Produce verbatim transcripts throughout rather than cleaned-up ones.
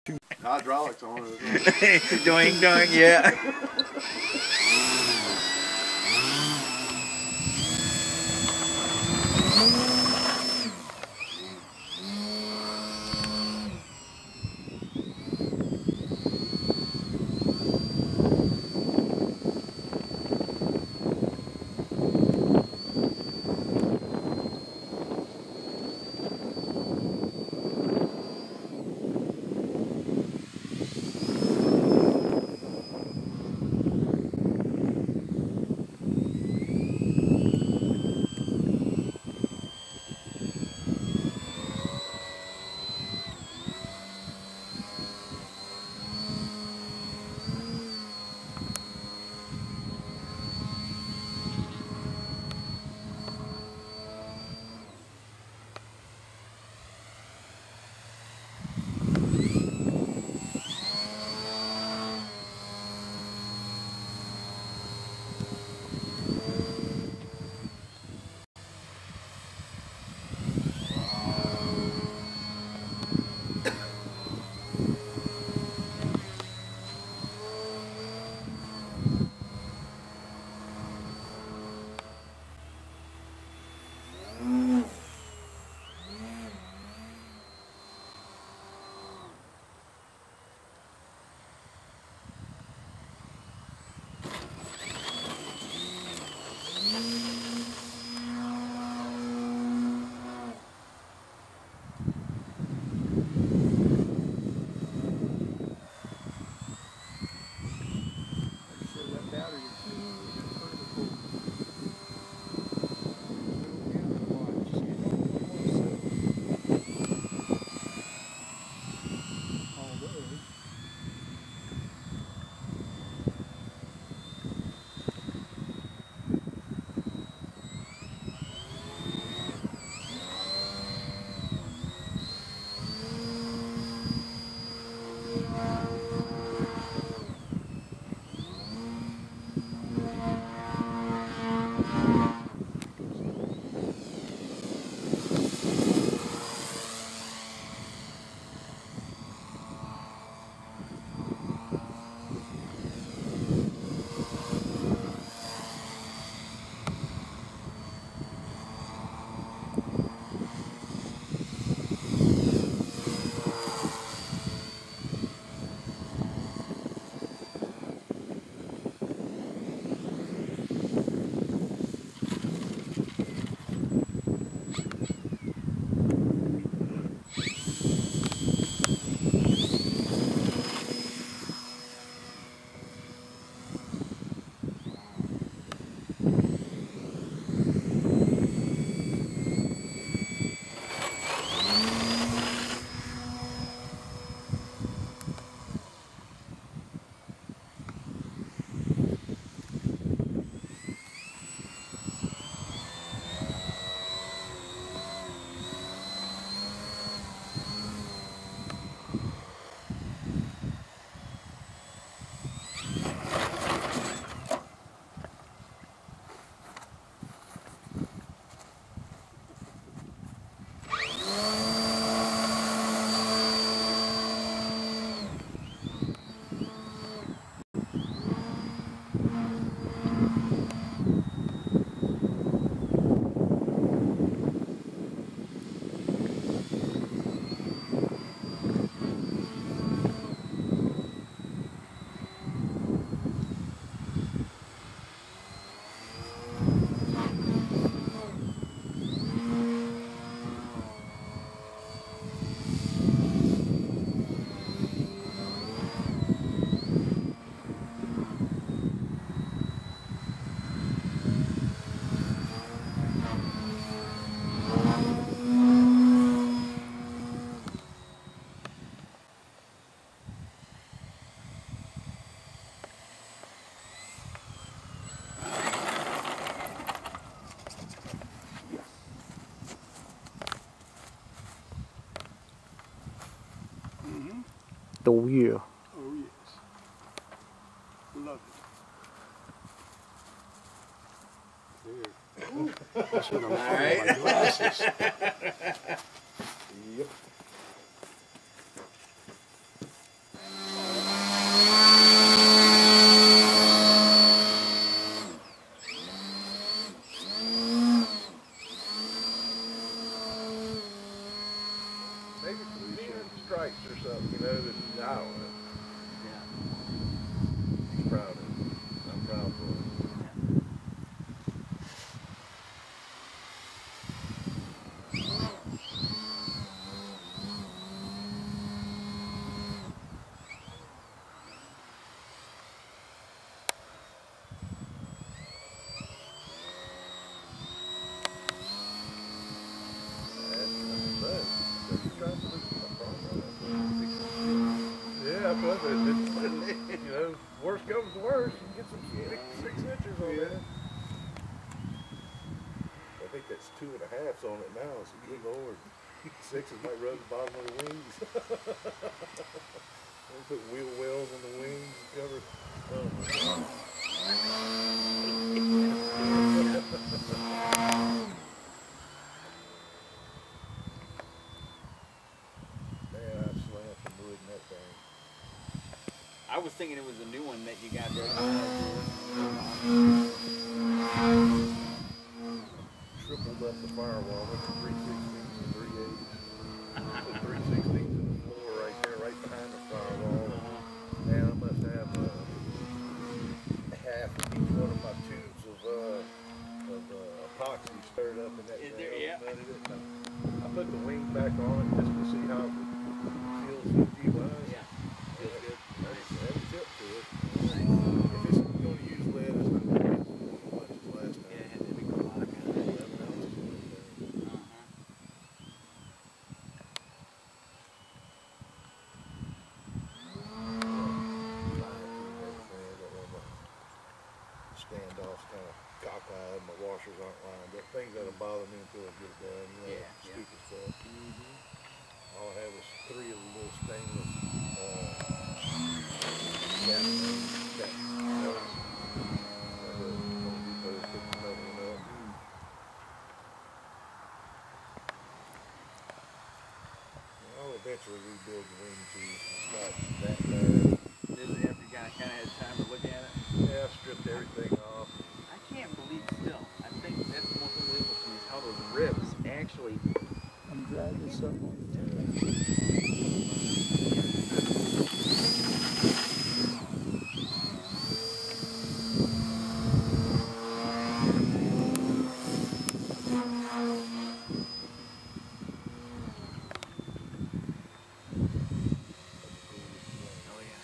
Hydraulics on it. Doing, doing, yeah. Oh yeah. Oh yes. Love it. There. I should have Right. my glasses. Yep. out, you know, that I don't know. Yeah. He's proud of it. I'm proud for him. Yeah, but it, you know, worst comes to worst, you can get some six, six inches on there. I think that's two and a halfs on it now, so good lord. Sixes might rub the bottom of the wings. They put wheel wells on the wings and cover. Oh my god. Man, I slammed some wood in that thing. I was thinking it was a new one that you got there. Tripled up the firewall, went from three sixteens to three eights. Put three sixteens in the floor right there, right behind the firewall. And I must have uh, half of each one of my tubes of, uh, of uh, epoxy stirred up in that Is thing. there- yeah. I put the wing back on it just to see how it feels fifty wise. Yeah. Feels good. That's, that's a tip to it. If it's going to use lead, it's not going to use as much as last time. Yeah, it had to be good luck. eleven ounces in that thing. Uh-huh. Standoffs kind of cockeyed, my washers aren't lined up. Things that'll bother me until I get it done, you know, Yeah, yeah. stupid stuff. Mm-hmm. All I have is three of the little stainless uh, cap cap nuts. I go to Home Depot, pick another one up. I'll eventually rebuild the wing tube. It's not that bad. This is after you kind of kind of had time to look at it. Yeah, I stripped everything off. I can't believe still. I think that's the most unbelievable to me is how those ribs actually. I'm glad there's something. Oh yeah.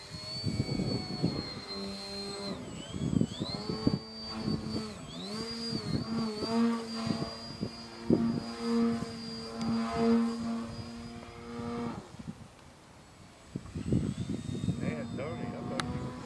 Man, Tony, I thought you were.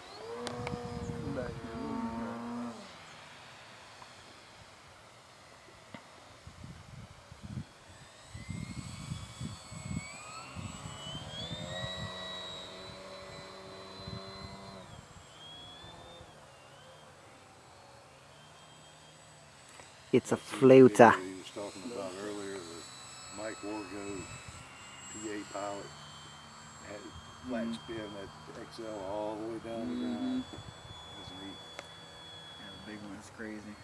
It's a floater. He was talking about earlier, the Mike Wargo P A pilot had flat spin that X L all the way down the ground. That's neat. Yeah, the big one is crazy.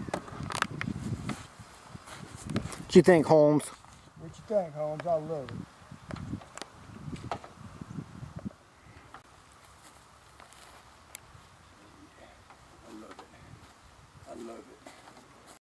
What you think, Holmes? What you think, Holmes? I love it.